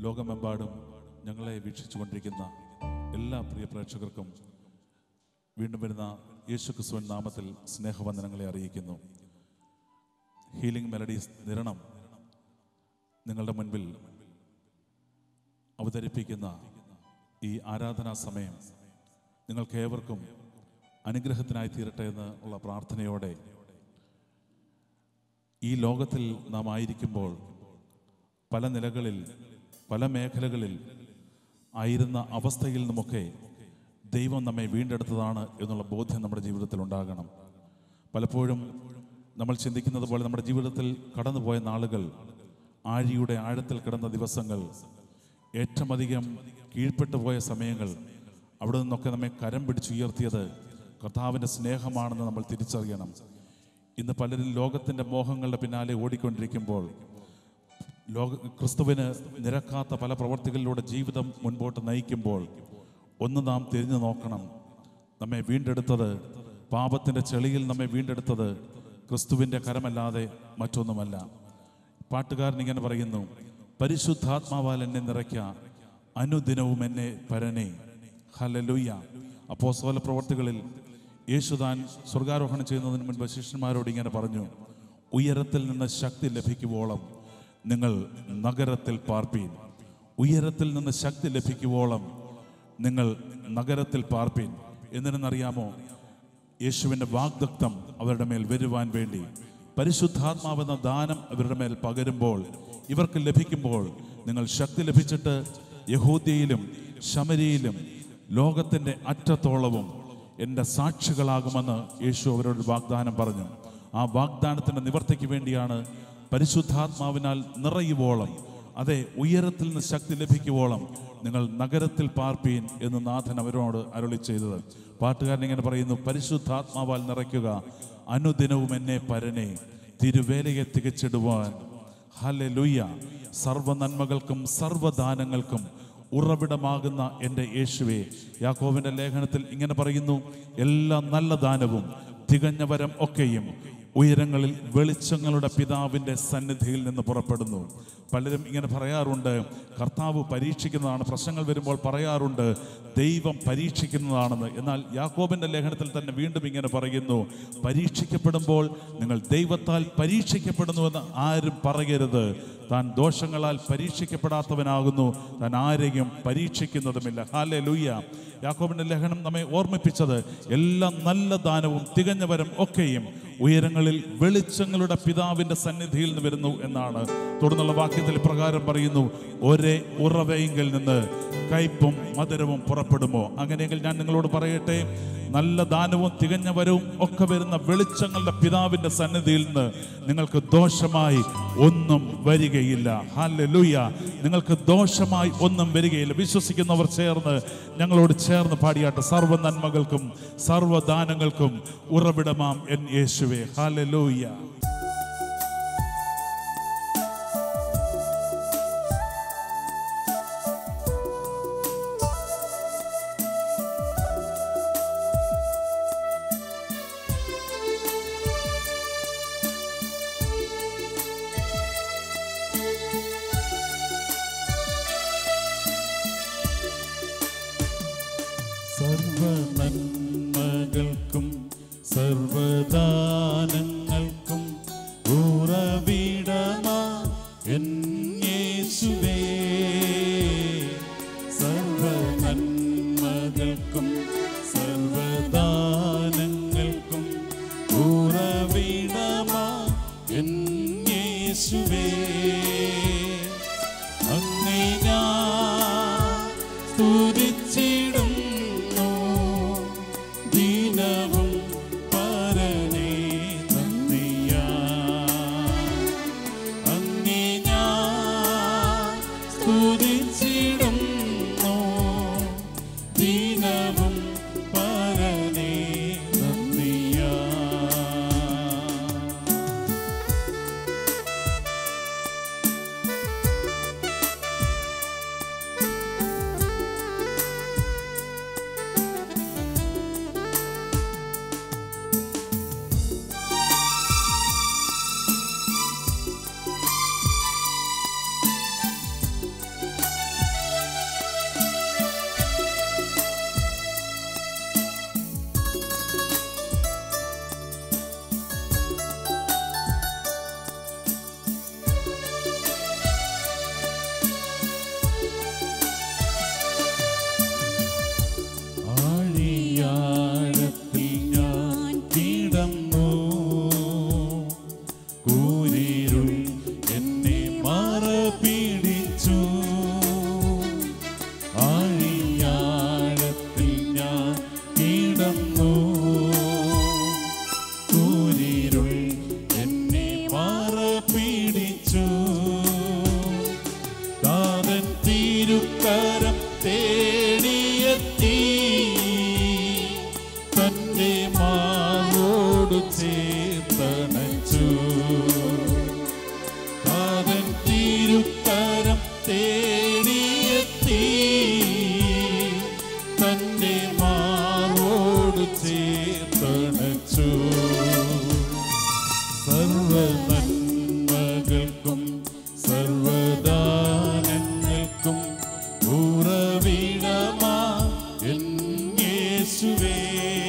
ലോകമെമ്പാടും ഞങ്ങളെ വീക്ഷിച്ചുകൊണ്ടിരിക്കുന്ന എല്ലാ പ്രിയ പ്രേക്ഷകർക്കും വീണ്ടും വരുന്ന യേശുക്രിസ്തുവിൻ നാമത്തിൽ സ്നേഹവന്ദനങ്ങളെ അറിയിക്കുന്നു. ഹീലിംഗ് മെലഡീസ് നിരണം നിങ്ങളുടെ മുൻപിൽ അവതരിപ്പിക്കുന്ന ഈ ആരാധനാ സമയം നിങ്ങൾക്കേവർക്കും അനുഗ്രഹത്തിനായി തീരട്ടെ എന്ന് ഉള്ള പ്രാർത്ഥനയോടെ ഈ ലോകത്തിൽ നാം ആയിരിക്കുമ്പോൾ പല നിലകളിൽ പല മേഖലകളിൽ ആയിരുന്ന അവസ്ഥയിൽ നിന്നുമൊക്കെ ദൈവം നമ്മെ വീണ്ടെടുത്തതാണ് എന്നുള്ള ബോധ്യം നമ്മുടെ ജീവിതത്തിൽ ഉണ്ടാകണം. പലപ്പോഴും നമ്മൾ ചിന്തിക്കുന്നത് പോലെ നമ്മുടെ ജീവിതത്തിൽ കടന്നുപോയ നാളുകൾ, ആഴിയുടെ ആഴത്തിൽ കിടന്ന ദിവസങ്ങൾ, ഏറ്റവുമധികം കീഴ്പ്പെട്ടു പോയ സമയങ്ങൾ, അവിടെ നിന്നൊക്കെ നമ്മെ കരം പിടിച്ചുയർത്തിയത് കർത്താവിൻ്റെ സ്നേഹമാണെന്ന് നമ്മൾ തിരിച്ചറിയണം. ഇന്ന് പലരും ലോകത്തിൻ്റെ മോഹങ്ങളുടെ പിന്നാലെ ഓടിക്കൊണ്ടിരിക്കുമ്പോൾ, ക്രിസ്തുവിന് നിരക്കാത്ത പല പ്രവർത്തികളിലൂടെ ജീവിതം മുൻപോട്ട് നയിക്കുമ്പോൾ ഒന്ന് നാം തിരിഞ്ഞു നോക്കണം. നമ്മെ വീണ്ടെടുത്തത്, പാപത്തിൻ്റെ ചെളിയിൽ നമ്മെ വീണ്ടെടുത്തത് ക്രിസ്തുവിൻ്റെ കരമല്ലാതെ മറ്റൊന്നുമല്ല. പാട്ടുകാരൻ ഇങ്ങനെ പറയുന്നു: പരിശുദ്ധാത്മാവാൽ എന്നെ നിറയ്ക്ക, അനുദിനവും എന്നെ പരനേ. ഹല്ലേലൂയ. അപ്പോസ്തല പ്രവർത്തികളിൽ യേശുദാൻ സ്വർഗാരോഹണം ചെയ്യുന്നതിന് മുൻപ് ശിഷ്യന്മാരോട് ഇങ്ങനെ പറഞ്ഞു: ഉയരത്തിൽ നിന്ന് ശക്തി ലഭിക്കുവോളം നിങ്ങൾ നഗരത്തിൽ പാർപ്പീൻ. ഉയരത്തിൽ നിന്ന് ശക്തി ലഭിക്കുവോളം നിങ്ങൾ നഗരത്തിൽ പാർപ്പീൻ. എന്തിനെന്നറിയാമോ? യേശുവിൻ്റെ വാഗ്ദത്തം അവരുടെ മേൽ വരുവാൻ വേണ്ടി, പരിശുദ്ധാത്മാവെന്ന ദാനം അവരുടെ മേൽ പകരുമ്പോൾ, ഇവർക്ക് ലഭിക്കുമ്പോൾ നിങ്ങൾ ശക്തി ലഭിച്ചിട്ട് യഹൂദ്യയിലും ശമരിയിലും ലോകത്തിൻ്റെ അറ്റത്തോളവും എൻ്റെ സാക്ഷികളാകുമെന്ന് യേശു അവരോട് വാഗ്ദാനം പറഞ്ഞു. ആ വാഗ്ദാനത്തിൻ്റെ നിവർത്തിക്ക് വേണ്ടിയാണ് പരിശുദ്ധാത്മാവിനാൽ നിറയുവോളം, അതെ, ഉയരത്തിൽ നിന്ന് ശക്തി ലഭിക്കുവോളം നിങ്ങൾ നഗരത്തിൽ പാർപ്പീൻ എന്ന് നാഥൻ അവരോട് അരുളി ചെയ്തത്. പാട്ടുകാരൻ ഇങ്ങനെ പറയുന്നു: പരിശുദ്ധാത്മാവാൽ നിറയ്ക്കുക, അനുദിനവും എന്നെ പരനേ, തിരുവേലയെ തികച്ചിടുവാൻ. ഹല്ലേലൂയ. സർവ്വ നന്മകൾക്കും സർവ്വദാനങ്ങൾക്കും ഉറവിടമാകുന്ന എൻ്റെ യേശുവേ. യാക്കോബിൻ്റെ ലേഖനത്തിൽ ഇങ്ങനെ പറയുന്നു: എല്ലാ നല്ല ദാനവും തികഞ്ഞ വരം ഒക്കെയും ഉയരങ്ങളിൽ വെളിച്ചങ്ങളുടെ പിതാവിൻ്റെ സന്നിധിയിൽ നിന്ന് പുറപ്പെടുന്നു. പലരും ഇങ്ങനെ പറയാറുണ്ട്, കർത്താവ് പരീക്ഷിക്കുന്നതാണ്. പ്രശ്നങ്ങൾ വരുമ്പോൾ പറയാറുണ്ട് ദൈവം പരീക്ഷിക്കുന്നതാണെന്ന്. എന്നാൽ യാക്കോബിൻ്റെ ലേഖനത്തിൽ തന്നെ വീണ്ടും ഇങ്ങനെ പറയുന്നു: പരീക്ഷിക്കപ്പെടുമ്പോൾ നിങ്ങൾ ദൈവത്താൽ പരീക്ഷിക്കപ്പെടുന്നുവെന്ന് ആരും പറയരുത്. താൻ ദോഷങ്ങളാൽ പരീക്ഷിക്കപ്പെടാത്തവനാകുന്നു, താൻ ആരെയും പരീക്ഷിക്കുന്നതുമില്ല. ഹല്ലേലൂയ. യാക്കോബിൻ്റെ ലേഖനം നമ്മെ ഓർമ്മിപ്പിച്ചത് എല്ലാ നല്ല ദാനവും തികഞ്ഞ വരം ഒക്കെയും ഉയരങ്ങളിൽ വെളിച്ചങ്ങളുടെ പിതാവിൻ്റെ സന്നിധിയിൽ നിന്ന് വരുന്നു എന്നാണ്. തുടർന്നുള്ള വാക്യത്തിൽ പ്രകാരം പറയുന്നു: ഒരേ ഉറവയെങ്കിൽ നിന്ന് കയ്പും മധുരവും പുറപ്പെടുമോ? അങ്ങനെയെങ്കിൽ ഞാൻ നിങ്ങളോട് പറയട്ടെ, നല്ല ദാനവും തികഞ്ഞ വരവും ഒക്കെ വരുന്ന വെളിച്ചങ്ങളുടെ പിതാവിൻ്റെ സന്നിധിയിൽ നിന്ന് നിങ്ങൾക്ക് ദോഷമായി ഒന്നും വരികയില്ല. ഹല്ലേലൂയ. നിങ്ങൾക്ക് ദോഷമായി ഒന്നും വരികയില്ല. വിശ്വസിക്കുന്നവർ ചേർന്ന് ഞങ്ങളോട് ചേർന്ന് പാടിയാട്ടെ: സർവ്വ നന്മകൾക്കും സർവ്വദാനങ്ങൾക്കും ഉറവിടമാം എൻ യേശുവേ. ഹല്ലേലൂയ. സർവനന്മകൾക്കും സർവദാനങ്ങൾക്കും ഉറവിടമാ എൻ യേശുവേ. സർവനന്മകൾക്കും സർവദാനങ്ങൾക്കും ഉറവിടമാ എൻ യേശുവേ. അങ്ങേ ഞാൻ സ്തുതിച്ചിടും ദിനവും പരനേ നന്ദിയാ. അങ്ങേ ഞാൻ സ്തുതിച്ചിടുന്നു ദിനവും പരനേ നന്ദിയാ. യേശുവേ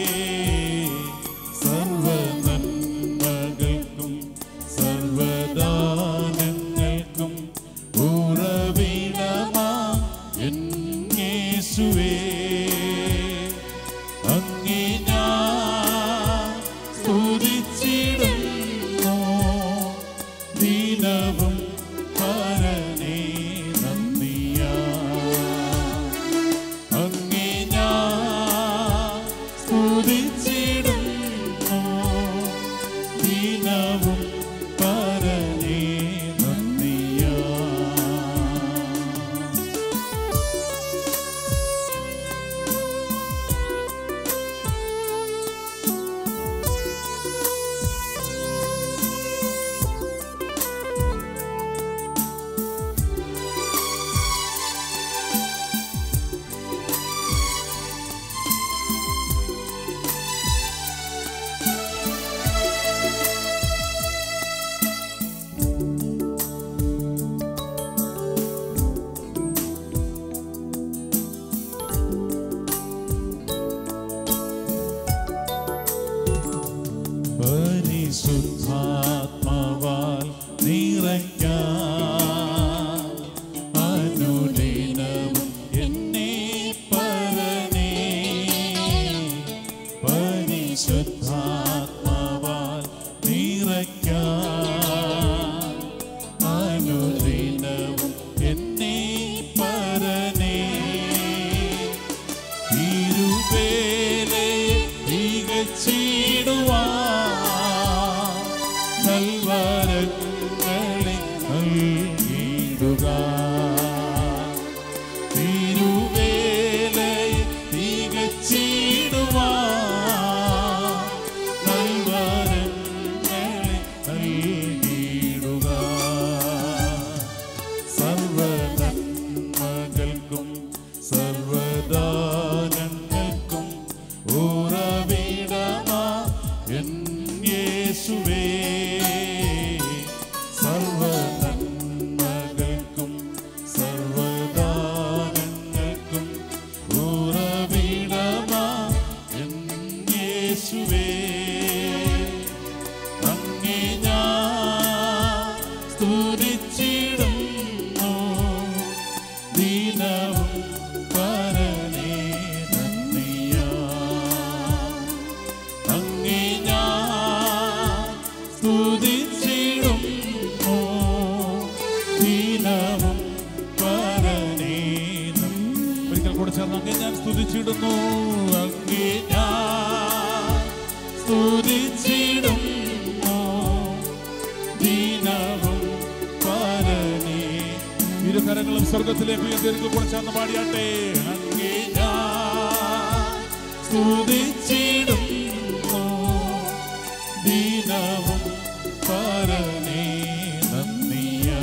സർവനന്മകൾക്കും സർവദാനങ്ങൾക്കും ഉറവിടമാം എൻ യേശുവേ അങ്ങേ ഞാൻ സ്തുതിച്ചിടുന്നു ദിനവും പരനേ നന്ദിയാ അങ്ങേ ഞാൻ സ്തുതിച്ചിടുന്നു ദിനവും പരനേ നന്ദിയാ പരിശുദ്ധാത്മാവാൽ നിറയ്ക്കാൻ അനുദിനവും എന്നെ പരനേ പരിശുദ്ധാത്മാവാൽ നിറയ്ക്കാൻ അനുദിനവും എന്നെ പരനേ ഇരുവേലെ തികച്ചിടുവാൻ നൽവരങ്ങളെ നൽകിടുക തിരുവേലയെ തികച്ചിടുവാൻ നൽവരങ്ങളെ നൽകിടുക സർവനന്മകൾക്കും സർവദാനങ്ങൾക്കും ഉറവിടമാ എൻ യേശുവേ സർവനന്മകൾക്കും സർവദാനങ്ങൾക്കും ഉറവിടമാ എൻ യേശുവേ അങ്ങേ ഞാൻ സ്തുതിച്ചിടുന്നു ദിനവും പരനേ നന്ദിയാ അങ്ങേ ഞാൻ സ്തുതിച്ചിടുന്നു ദിനവും പരനേ ഒരിക്കൽ കൂടെ ചേർന്ന് അങ്ങേ ഞാൻ സ്തുതിച്ചിടുന്നു അങ്ങേ ഞാൻ സ്തുതിച്ചിടുന്നു ദിനവും പരനേ ഇരുകരങ്ങളും സ്വർഗത്തിലേക്ക് ഉയർത്തി കൂടെ ചേർന്ന് പാടിയാട്ടെ അങ്ങേ ഞാൻ സ്തുതിച്ചിടുന്നു ദിനവും പരനേ നന്ദിയാ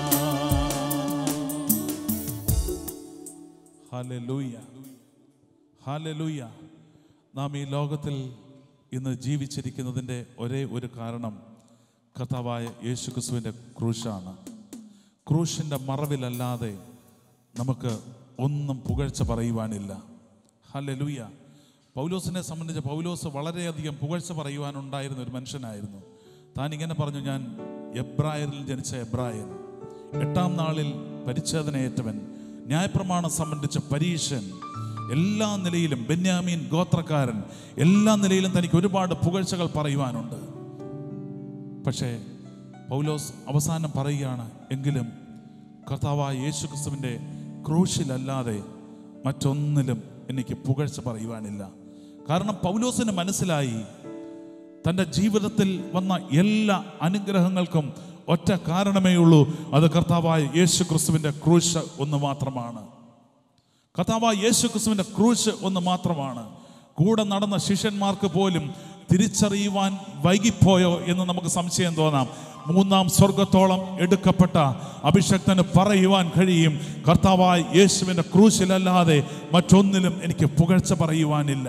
ഹല്ലേലൂയ ഹല്ലേലൂയ നാം ഈ ലോകത്തിൽ ഇന്ന് ജീവിച്ചിരിക്കുന്നതിൻ്റെ ഒരേ ഒരു കാരണം കർത്താവായ യേശുക്രിസ്തുവിൻ്റെ ക്രൂശാണ്. ക്രൂശിൻ്റെ മറവിലല്ലാതെ നമുക്ക് ഒന്നും പുകഴ്ച പറയുവാനില്ല. ഹല്ലേലൂയ. പൗലോസിനെ സംബന്ധിച്ച് പൗലോസ് വളരെയധികം പുകഴ്ച പറയുവാനുണ്ടായിരുന്ന ഒരു മനുഷ്യനായിരുന്നു. താൻ ഇങ്ങനെ പറഞ്ഞു, ഞാൻ എബ്രായരിൽ ജനിച്ച എബ്രായൻ, 8-ാം നാളിൽ പരിച്ഛേദനയേറ്റവൻ, ന്യായപ്രമാണം സംബന്ധിച്ച പരീശൻ, എല്ലാ നിലയിലും ബെന്യാമീൻ ഗോത്രക്കാരൻ, എല്ലാ നിലയിലും തനിക്ക് ഒരുപാട് പുകഴ്ചകൾ പറയുവാനുണ്ട്. പക്ഷേ പൗലോസ് അവസാനം പറയുകയാണ്, എങ്കിലും കർത്താവായ യേശുക്രിസ്തുവിൻ്റെ ക്രൂശിലല്ലാതെ മറ്റൊന്നിലും എനിക്ക് പുകഴ്ച പറയുവാനില്ല. കാരണം പൗലോസിന് മനസ്സിലായി, തൻ്റെ ജീവിതത്തിൽ വന്ന എല്ലാ അനുഗ്രഹങ്ങൾക്കും ഒറ്റ കാരണമേ ഉള്ളൂ, അത് കർത്താവായ യേശുക്രിസ്തുവിൻ്റെ ക്രൂശ് ഒന്ന് മാത്രമാണ്. കർത്താവായ യേശുക്രിസ്തുവിൻ്റെ ക്രൂശ് ഒന്ന് മാത്രമാണ്. കൂടെ നടന്ന ശിഷ്യന്മാർക്ക് പോലും തിരിച്ചറിയുവാൻ വൈകിപ്പോയോ എന്ന് നമുക്ക് സംശയം തോന്നാം. 3-ാം സ്വർഗത്തോളം എടുക്കപ്പെട്ട അഭിഷക്തന് പറയുവാൻ കഴിയും, കർത്താവായ യേശുവിൻ്റെ ക്രൂശിലല്ലാതെ മറ്റൊന്നിലും എനിക്ക് പുകഴ്ച പറയുവാനില്ല.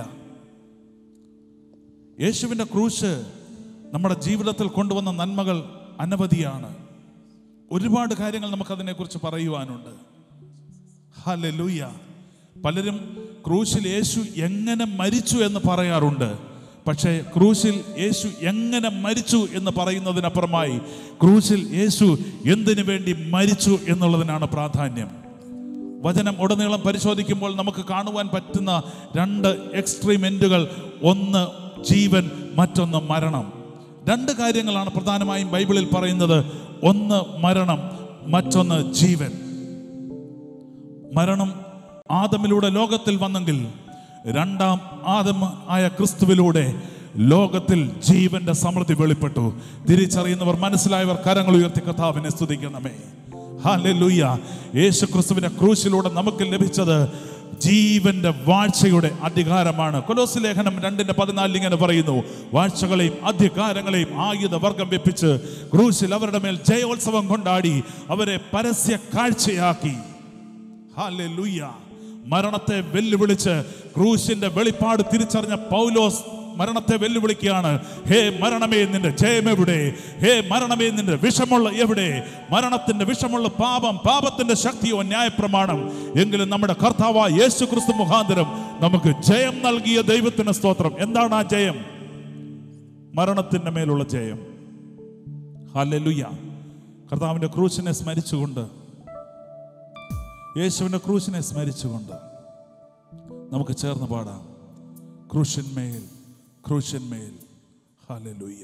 യേശുവിൻ്റെ ക്രൂശ് നമ്മുടെ ജീവിതത്തിൽ കൊണ്ടുവന്ന നന്മകൾ അനവധിയാണ്. ഒരുപാട് കാര്യങ്ങൾ നമുക്കതിനെക്കുറിച്ച് പറയുവാനുണ്ട്. ഹല്ലേലൂയ. പലരും ക്രൂശിൽ യേശു എങ്ങനെ മരിച്ചു എന്ന് പറയാറുണ്ട്. പക്ഷേ ക്രൂശിൽ യേശു എങ്ങനെ മരിച്ചു എന്ന് പറയുന്നതിനപ്പുറമായി ക്രൂശിൽ യേശു എന്തിനു വേണ്ടി മരിച്ചു എന്നുള്ളതിനാണ് പ്രാധാന്യം. വചനം ഉടനീളം പരിശോധിക്കുമ്പോൾ നമുക്ക് കാണുവാൻ പറ്റുന്ന രണ്ട് എക്സ്ട്രീം എൻഡുകൾ, ഒന്ന് ജീവൻ, മറ്റൊന്ന് മരണം. രണ്ട് കാര്യങ്ങളാണ് പ്രധാനമായും ബൈബിളിൽ പറയുന്നത്. ഒന്ന് മരണം, മറ്റൊന്ന് ജീവൻ. മരണം ആദമിലൂടെ ലോകത്തിൽ വന്നെങ്കിൽ രണ്ടാം ആദം ആയ ക്രിസ്തുവിലൂടെ ലോകത്തിൽ ജീവന്റെ സമൃദ്ധി വെളിപ്പെട്ടു. തിരിച്ചറിയുന്നവർ, മനസ്സിലായവർ കരങ്ങൾ ഉയർത്തി കർത്താവിനെ സ്തുതിക്കണമേ. ഹല്ലേലൂയ. യേശു ക്രിസ്തുവിന്റെ ക്രൂശിലൂടെ നമുക്ക് ലഭിച്ചത് ജീവന്റെ വാഴ്ചയുടെ അധികാരമാണ്. കൊലോസ്യ ലേഖനം 2:14 ഇങ്ങനെ പറയുന്നു, വാഴ്ചകളെയും അധികാരങ്ങളെയും ആയുധവർഗം വെപ്പിച്ച് ക്രൂശിൽ അവരുടെ മേൽ ജയോത്സവം കൊണ്ടാടി അവരെ പരസ്യ കാഴ്ചയാക്കി. ഹല്ലേലൂയ. മരണത്തെ വെല്ലുവിളിച്ച് ക്രൂശിന്റെ വെളിപ്പാട് തിരിച്ചറിഞ്ഞ പൗലോസ് മരണത്തെ വെല്ലുവിളിക്കുകയാണ്. ഹേ മരണമേ, നിന്റെ ജയം എവിടെ? ഹേ മരണമേ, നിന്റെ വിഷമുള്ള എവിടെ? മരണത്തിന്റെ വിഷമുള്ള പാപം, പാപത്തിന്റെ ശക്തിയോ ന്യായപ്രമാണം. എങ്കിലും നമ്മുടെ കർത്താവായ യേശു ക്രിസ്തു മുഖാന്തരം നമുക്ക് ജയം നൽകിയ ദൈവത്തിന് സ്തോത്രം. എന്താണ് ആ ജയം? മരണത്തിന്റെ മേലുള്ള ജയം. ഹല്ലേലൂയ. കർത്താവിന്റെ ക്രൂശിനെ സ്മരിച്ചുകൊണ്ട്, യേശുവിന്റെ ക്രൂശിനെ സ്മരിച്ചുകൊണ്ട് നമുക്ക് ചേർന്ന് പാടാം. ക്രൂശിന്മേൽ, ക്രൂശിന്മേൽ. ഹല്ലേലൂയ.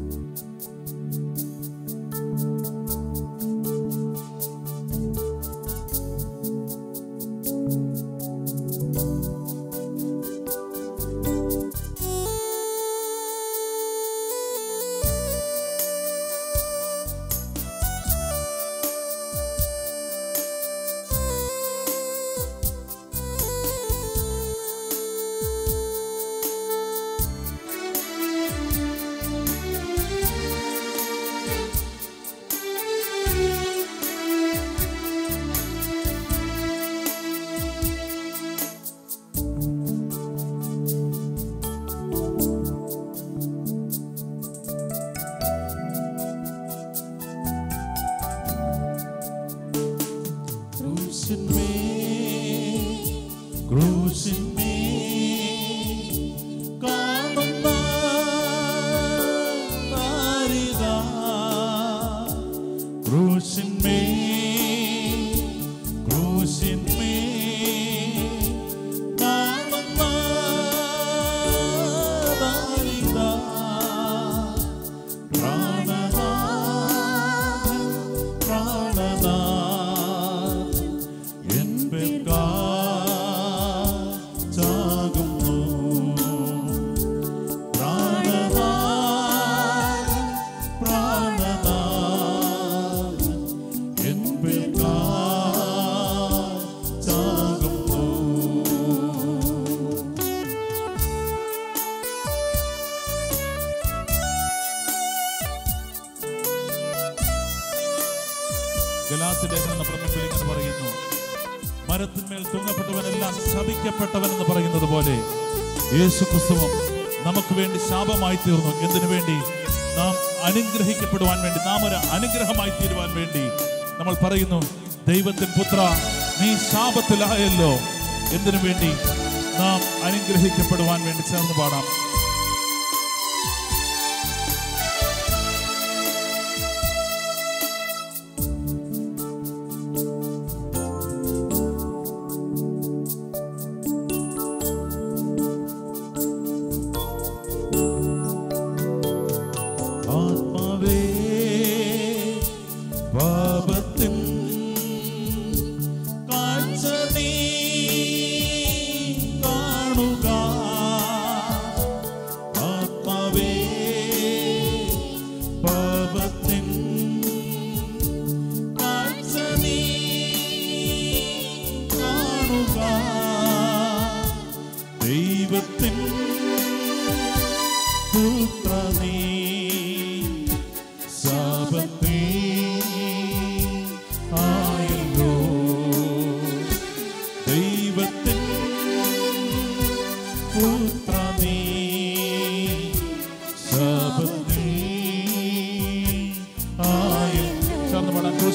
മരത്തിന്മേൽ തൂങ്ങപ്പെട്ടവനെല്ലാം ശപിക്കപ്പെട്ടവൻ എന്ന് പറയുന്നത് പോലെ യേശു ക്രിസ്തുവും നമുക്ക് വേണ്ടി ശാപമായി തീർന്നു. എന്തിനു വേണ്ടി? നാം അനുഗ്രഹിക്കപ്പെടുവാൻ വേണ്ടി, നാം ഒരു അനുഗ്രഹമായി തീരുവാൻ വേണ്ടി. നമ്മൾ പറയുന്നു, ദൈവത്തിൻ പുത്ര, നീ ശാപത്തിലായല്ലോ. എന്തിനു വേണ്ടി? നാം അനുഗ്രഹിക്കപ്പെടുവാൻ വേണ്ടി. ചേർന്ന് പാടാം.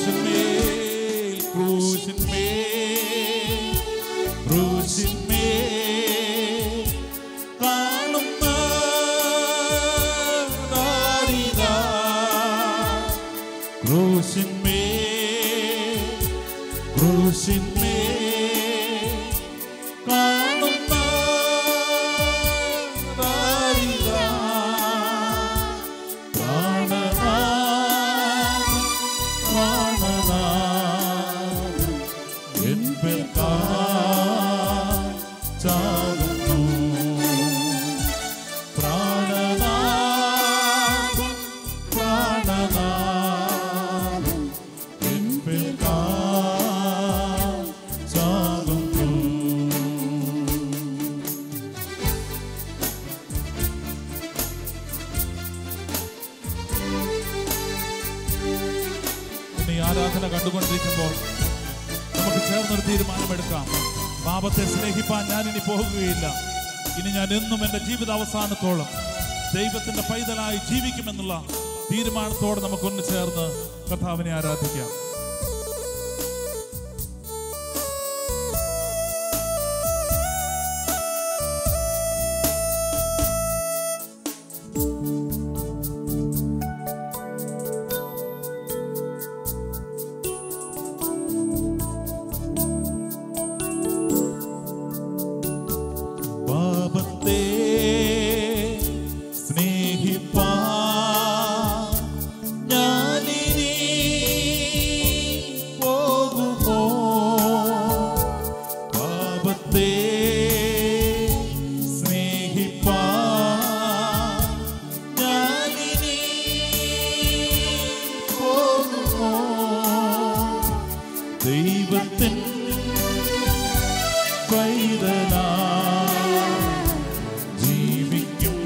ക്രൂശിന്മേൽ ചാകുന്നു. പ്രാണനാഥൻ പ്രാണനാഥൻ എന്നിൽക്കായി ചാകുന്നു. ഇനി ആരാധന കണ്ടുകൊണ്ടിരിക്കുമ്പോൾ നമുക്ക് ചേർന്നൊരു തീരുമാനമെടുക്കാം. പാപത്തെ സ്നേഹിപ്പാൻ ഞാനിനി പോകുകയില്ല. ഇനി ഞാൻ എന്നും എൻ്റെ ജീവിത അവസാനത്തോളം ദൈവത്തിൻ്റെ പൈതലായി ജീവിക്കുമെന്നുള്ള തീരുമാനത്തോടെ നമുക്കൊന്ന് ചേർന്ന് കർത്താവിനെ ആരാധിക്കാം. പാപത്തെ സ്നേഹിപ്പാൻ ഞാനിനി പോകുമോ? പാപത്തെ സ്നേഹിപ്പാൻ ഞാനിനി പോകുമോ? ദൈവത്തിൻ പൈതലാ ജീവിക്കും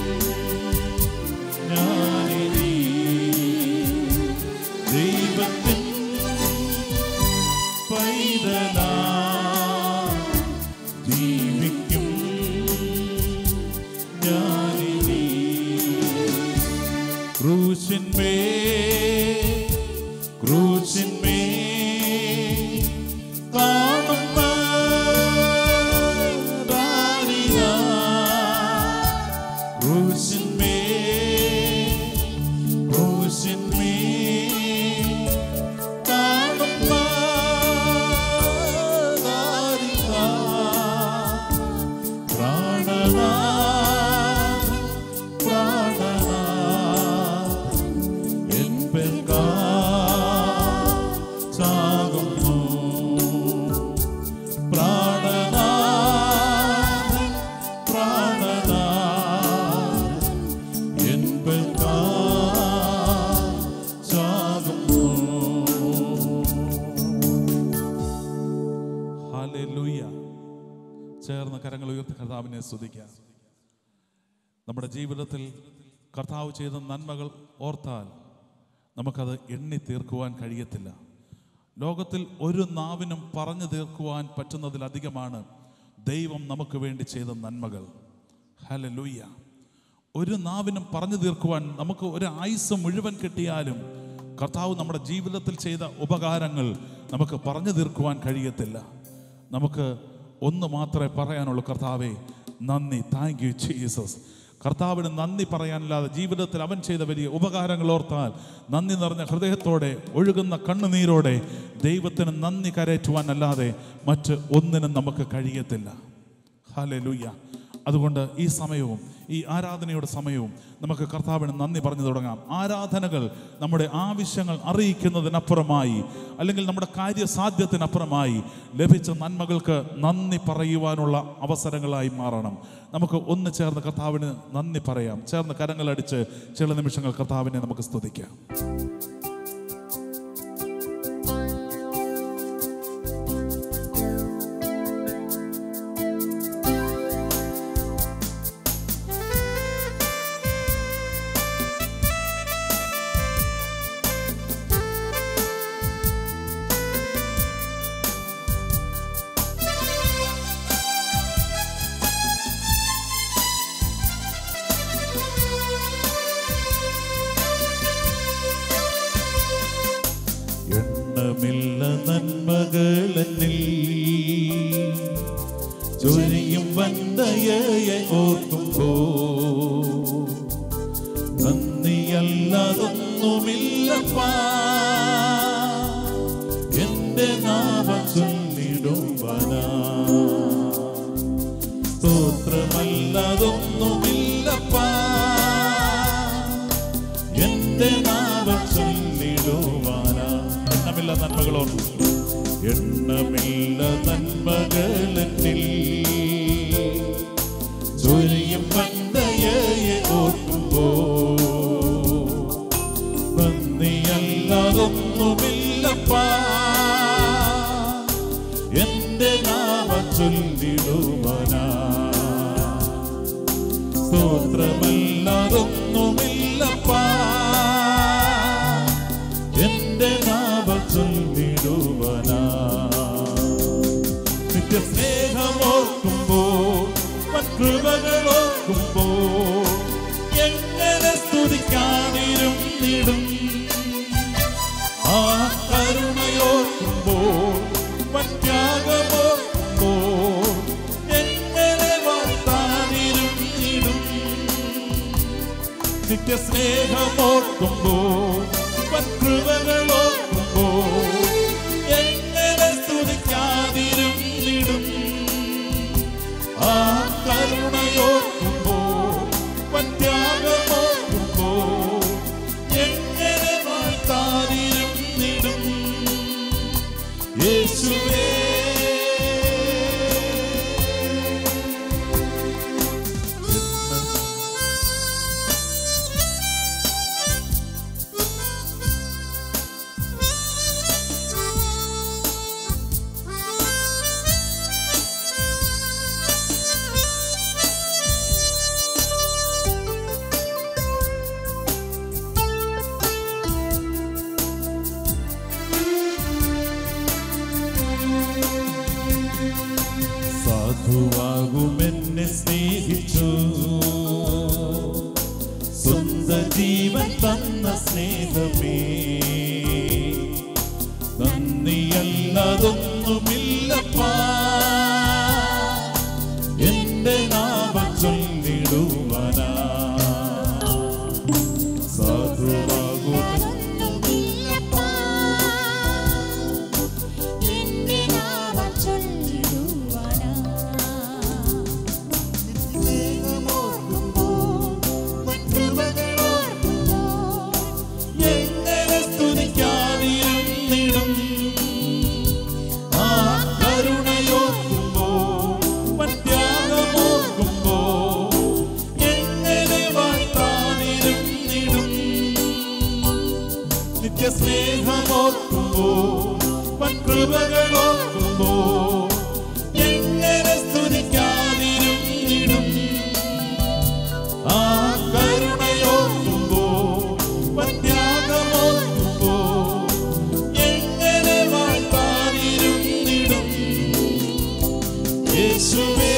ഞാനിനി. ദൈവത്തിൻ പൈതലാ ജീവിക്കും ഞാനിനി. ക്രൂശിന്മേൽ കാണുന്ന ചേർന്ന് കരങ്ങൾ ഉയർത്തി കർത്താവിനെ സ്തുതിക്കാം. നമ്മുടെ ജീവിതത്തിൽ കർത്താവ് ചെയ്ത നന്മകൾ ഓർത്താൽ നമുക്കത് എണ്ണി തീർക്കുവാൻ കഴിയത്തില്ല. ലോകത്തിൽ ഒരു നാവിനും പറഞ്ഞു തീർക്കുവാൻ പറ്റുന്നതിലധികമാണ് ദൈവം നമുക്ക് വേണ്ടി ചെയ്ത നന്മകൾ. ഹല്ലേലൂയ. ഒരു നാവിനും പറഞ്ഞു തീർക്കുവാൻ നമുക്ക് ഒരു ആയുസ്സ് മുഴുവൻ കിട്ടിയാലും കർത്താവ് നമ്മുടെ ജീവിതത്തിൽ ചെയ്ത ഉപകാരങ്ങൾ നമുക്ക് പറഞ്ഞു തീർക്കുവാൻ കഴിയത്തില്ല. നമുക്ക് ഒന്ന് മാത്രമേ പറയാനുള്ളൂ, കർത്താവേ നന്ദി, താങ്ക് യു ജീസസ്. കർത്താവിന് നന്ദി പറയാനില്ലാതെ ജീവിതത്തിൽ അവൻ ചെയ്ത വലിയ ഉപകാരങ്ങൾ ഓർത്താൽ നന്ദി നിറഞ്ഞ ഹൃദയത്തോടെ ഒഴുകുന്ന കണ്ണുനീരോടെ ദൈവത്തിന് നന്ദി കരയറ്റുവാൻ അല്ലാതെ മറ്റ് ഒന്നിനും നമുക്ക് കഴിയത്തില്ല. ഹല്ലേലൂയ. അതുകൊണ്ട് ഈ സമയവും ഈ ആരാധനയുടെ സമയവും നമുക്ക് കർത്താവിന് നന്ദി പറഞ്ഞു തുടങ്ങാം. ആരാധനകൾ നമ്മുടെ ആവശ്യങ്ങൾ അറിയിക്കുന്നതിനപ്പുറമായി അല്ലെങ്കിൽ നമ്മുടെ കാര്യസാധ്യത്തിനപ്പുറമായി ലഭിച്ച നന്മകൾക്ക് നന്ദി പറയുവാനുള്ള അവസരങ്ങളായി മാറണം. നമുക്ക് ഒന്ന് ചേർന്ന് കർത്താവിന് നന്ദി പറയാം. ചേർന്ന് കരങ്ങളടിച്ച് ചില നിമിഷങ്ങൾ കർത്താവിനെ നമുക്ക് സ്തുതിക്കാം. എണ്ണമില്ല നന്മകളെന്നിൽ ചൊരിയും വന്ദയയെ ഓർക്കുമ്പോ നന്ദിയല്ലാതൊന്നുമില്ലപ്പാ എന്റെ നാമം ചൊല്ലിടുവാനാ. സ്തോത്രമല്ലാതൊന്നുമില്ലപ്പാ എന്റെ നാമം ചൊല്ലിടുവാനാ. എണ്ണമില്ല നന്മകളോട് എണ്ണമില്ല നന്മകളെന്നിൽ ചൊല്ലിടുവാനാ. സ്തോത്രമല്ലാതൊന്നുമില്ലപ്പാ, എന്റെ നാമം ചൊല്ലിടുവാനാ. നിത്യസ്നേഹമോർക്കുമ്പോൾ കൃപകളോർക്കുമ്പോൾ എങ്ങനെ സ്തുതിക്കാതിരുന്നിടും. ആ കരുണയോർക്കുമ്പോൾ ത്യാഗമോർക്കുമ്പോൾ എങ്ങനെ വാഴ്ത്താതിരുന്നിടും. നിത്യസ്നേഹമോർക്കുമ്പോൾ കൃപകളോർക്കുമ്പോൾ എങ്ങനെ സ്തുതിക്കാതിരുന്നിടും. ആ കരുണയോർക്കുമ്പോൾ ത്യാഗമോർക്കുമ്പോൾ എങ്ങനെ വാഴ്ത്താതിരുന്നിടും. യേശുവേ സാധുവാകുമെന്നെ സ്നേഹിച്ചു, സ്വന്തം ജീവൻ തന്ന സ്നേഹമേ, നന്ദിയല്ലാതൊന്നുമില്ലപ്പാ, എന്റെ നാമം ചൊല്ലിടുവാനാ. സാധുവാകുമെന്നെ സ്നേഹമോർക്കുമ്പോൾ കൃപകളോർക്കുമ്പോൾ എങ്ങനെ സ്തുതിക്കാതിരുന്നിടും. ആ കരുണയോർക്കുമ്പോൾ ത്യാഗമോർക്കുമ്പോൾ എങ്ങനെ വാഴ്ത്താതിരുന്നിടും. യേശുവേ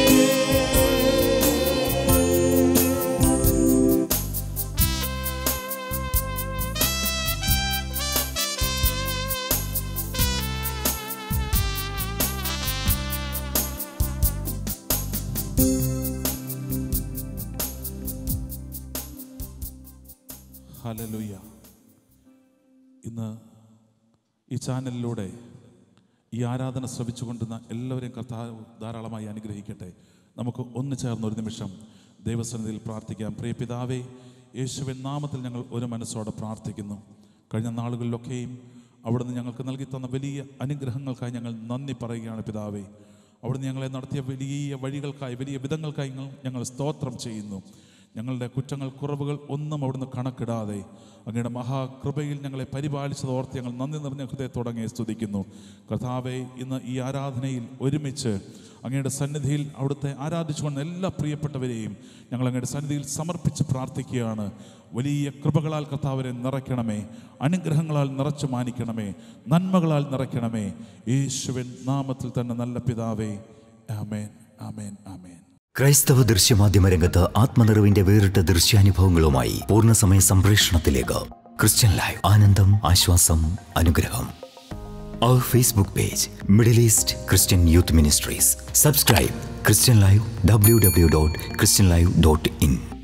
ഹല്ലേലൂയ. ഇന്ന് ഈ ചാനലിലൂടെ ഈ ആരാധന ശ്രവിച്ചുകൊണ്ടിരുന്ന എല്ലാവരെയും കർത്താവ് ധാരാളമായി അനുഗ്രഹിക്കട്ടെ. നമുക്ക് ഒന്ന് ചേർന്ന് ഒരു നിമിഷം ദൈവസന്നിധിയിൽ പ്രാർത്ഥിക്കാം. പ്രിയ പിതാവേ, യേശുവിൻ നാമത്തിൽ ഞങ്ങൾ ഒരു മനസ്സോടെ പ്രാർത്ഥിക്കുന്നു. കഴിഞ്ഞ നാളുകളിലൊക്കെയും അവിടുന്ന് ഞങ്ങൾക്ക് നൽകി തന്ന വലിയ അനുഗ്രഹങ്ങൾക്കായി ഞങ്ങൾ നന്ദി പറയുകയാണ് പിതാവേ. അവിടുന്ന് ഞങ്ങളെ നടത്തിയ വലിയ വഴികൾക്കായി, വലിയ വിധങ്ങൾക്കായി ഞങ്ങൾ സ്തോത്രം ചെയ്യുന്നു. ഞങ്ങളുടെ കുറ്റങ്ങൾ, കുറവുകൾ ഒന്നും അവിടുന്ന് കണക്കിടാതെ അങ്ങയുടെ മഹാകൃപയിൽ ഞങ്ങളെ പരിപാലിച്ചത് ഓർത്ത് ഞങ്ങൾ നന്ദി നിറഞ്ഞ ഹൃദയത്തോടങ്ങെ സ്തുതിക്കുന്നു. കർത്താവേ, ഇന്ന് ഈ ആരാധനയിൽ ഒരുമിച്ച് അങ്ങയുടെ സന്നിധിയിൽ അവിടുത്തെ ആരാധിച്ചുകൊണ്ട് എല്ലാ പ്രിയപ്പെട്ടവരെയും ഞങ്ങൾ അങ്ങയുടെ സന്നിധിയിൽ സമർപ്പിച്ച് പ്രാർത്ഥിക്കുകയാണ്. വലിയ കൃപകളാൽ കർത്താവരെ നിറയ്ക്കണമേ, അനുഗ്രഹങ്ങളാൽ നിറച്ചു മാനിക്കണമേ, നന്മകളാൽ നിറയ്ക്കണമേ. യേശുവിൻ നാമത്തിൽ തന്നെ നല്ല പിതാവേ, ആമേൻ, ആമേൻ, ആമേൻ. ക്രൈസ്തവ ദൃശ്യമാധ്യമ രംഗത്ത് ആത്മനിറവിന്റെ വേറിട്ട ദൃശ്യാനുഭവങ്ങളുമായി പൂർണ്ണസമയ സംപ്രേഷണത്തിലേക്ക് ക്രിസ്ത്യൻ ലൈവ്. ആനന്ദം, ആശ്വാസം, അനുഗ്രഹം. Our Facebook page, Middle East Christian Youth Ministries. Subscribe Christian Live, www.christianlive.in.